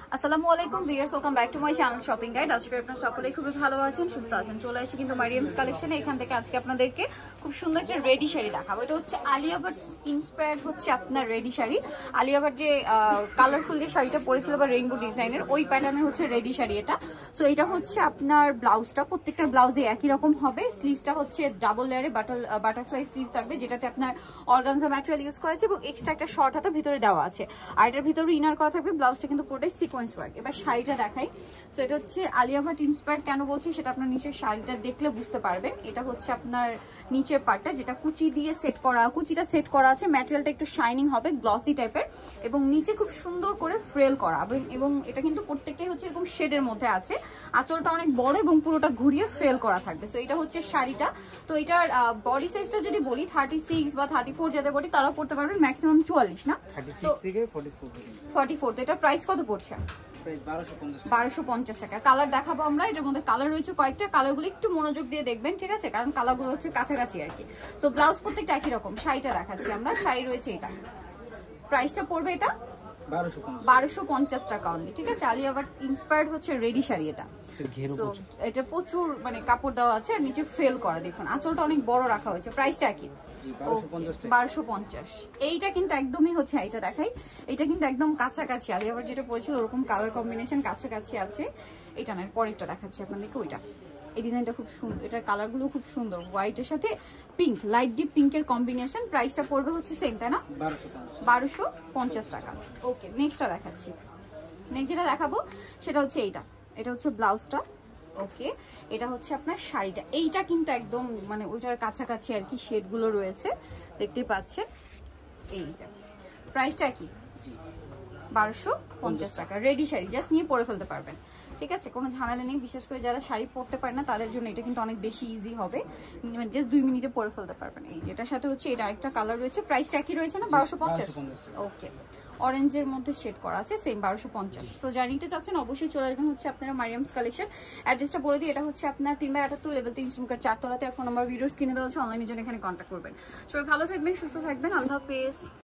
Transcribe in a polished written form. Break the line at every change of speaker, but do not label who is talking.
আসসালামু আলাইকুম viewers, welcome back to my channel shopping guide. আজকে আপনারা সকলেই খুবই ভালো আছেন, সুস্থ আছেন। চলে আসছি কিন্তু মারিয়ামস কালেকশনে। এখান থেকে আজকে আপনাদেরকে খুব সুন্দর একটা রেডি শাড়ি দেখাবো। এটা হচ্ছে আলিয়া ভাট ইন্সপায়ার্ড হচ্ছে আপনার রেডি শাড়ি। আলিয়া ভাট যে কালারফুল যে শাড়িটা পরেছিল বা রেইনবো ডিজাইনের, ওই প্যাটার্নের হচ্ছে রেডি শাড়ি এটা। সো এটা হচ্ছে আপনার ব্লাউজটা, প্রত্যেকটা ব্লাউজে একই রকম হবে। স্লিভসটা হচ্ছে ডাবল লেয়ারে বাটারফ্লাই স্লিভস থাকবে, যেটাতে আপনার অর্গানজা ম্যাটেরিয়াল ইউজ করা আছে এবং এক্সট্রা একটা শর্ট হাতা ভিতরে দেওয়া আছে। আর এটার ভিতরে ইনার করা থাকবে। ব্লাউজটা কিন্তু পুরোটাই সিকোয়েন্স ওয়ার্ক। এবার শাড়িটা দেখাই। সো এটা হচ্ছে আলিয়া ভাট ইন্সপায়ার্ড কেন বলছি সেটা আপনার নিচের শাড়িটা দেখলে বুঝতে পারবেন। এটা হচ্ছে আপনার নিচের পার্টটা, যেটা কুচি দিয়ে সেট করা, কুচিটা সেট করা আছে। ম্যাটেরিয়ালটা একটু শাইনিং হবে, গ্লসি টাইপের, এবং নিচে খুব সুন্দর করে ফ্রেল করা। এবং এটা কিন্তু প্রত্যেকটাই হচ্ছে এরকম শেডের মধ্যে আছে। আঁচলটা অনেক বড় এবং পুরোটা ঘুরিয়ে ফ্রেল করা থাকবে। সো এটা হচ্ছে শাড়িটা। তো এটার বডি সাইজটা যদি বলি 36 বা 34 যাদের বডি তারাও পড়তে পারবেন, ম্যাক্সিমাম 44 না, তো 44। তো এটার প্রাইস কত পড়ছে? 1250 টাকা। কালার দেখাবো আমরা। এটার মধ্যে কালার রয়েছে কয়েকটা। কালারগুলো একটু মনোযোগ দিয়ে দেখবেন, ঠিক আছে, কারণ কালারগুলো হচ্ছে কাছাকাছি আর কি। সো ব্লাউজ প্রত্যেকটা একই রকম। শাড়িটা দেখাচ্ছি আমরা। শাড়ি রয়েছে এটা, প্রাইসটা পড়বে এটা 1250 টাকা অনলি, ঠিক আছে। আলিয়া ভাট ইন্সপায়ার্ড হচ্ছে রেডি শাড়ি এটা। সো এটা প্রচুর মানে কাপড় দেওয়া আছে আর নিচে ফ্রেল করা, দেখুন আঁচলটা অনেক বড় রাখা হয়েছে। প্রাইসটা কি? 1250। এইটা কিন্তু একদমই হচ্ছে, এটা দেখাই, এটা কিন্তু একদম কাছাকাছি আলিয়া ভাট যেটা পড়েছিল ওরকম কালার কম্বিনেশন কাছাকাছি আছে। এটা না, পরেরটা দেখাচ্ছি আপনাদেরকে। ওইটা, এই ডিজাইনটা খুব সুন্দর, এটার কালারগুলো খুব সুন্দর, হোয়াইটের সাথে পিঙ্ক, লাইট ডিপ পিঙ্কের কম্বিনেশন। প্রাইসটা পড়বে হচ্ছে সেম, তাই না? 1250 টাকা। ওকে, নেক্সটটা দেখাচ্ছি। নেক্সট যেটা দেখাবো সেটা হচ্ছে এইটা। এটা হচ্ছে ব্লাউজটা। ওকে, এটা হচ্ছে আপনার শাড়িটা। এইটা কিন্তু একদম মানে ওইটার কাছাকাছি আর কি, শেডগুলো রয়েছে দেখতেই পাচ্ছেন। এই যে প্রাইসটা কি? 1250 টাকা। রেডি শাড়ি, জাস্ট নিয়ে পরে ফেলতে পারবেন, ঠিক আছে, কোনো ঝামেলা নেই। বিশেষ করে যারা শাড়ি পরতে পারে না তাদের জন্য এটা কিন্তু অনেক বেশি ইজি হবে, জাস্ট 2 মিনিটে পরে ফেলতে পারবেন। এই যে এটার সাথে হচ্ছে এটা একটা কালার রয়েছে। প্রাইসটা একই রয়েছে না? 1250। ওকে, অরেঞ্জের মধ্যে শেড করা আছে, সেম 1250। সো যারা নিতে চাচ্ছেন অবশ্যই চলে আসবেন হচ্ছে আপনারা মারিয়ামস কালেকশন। অ্যাড্রেসটা বলে দিই, এটা হচ্ছে আপনার 3/78 লেভেল 3 ইস্টার্ন 4 তলাতে। আর ফোন নাম্বার ভিডিওস কিনে দেওয়া হচ্ছে, অনলাইনের জন্য এখানে কন্ট্যাক্ট করবেন। সবাই ভালো থাকবেন, সুস্থ থাকবেন, আল্লাহ হাফেজ।